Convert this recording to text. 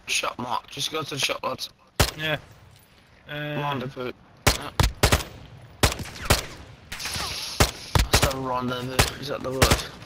Shop mark. Just go to the shop, lads. Yeah. Rendezvous. Yeah. That's the rendezvous. Is that the word?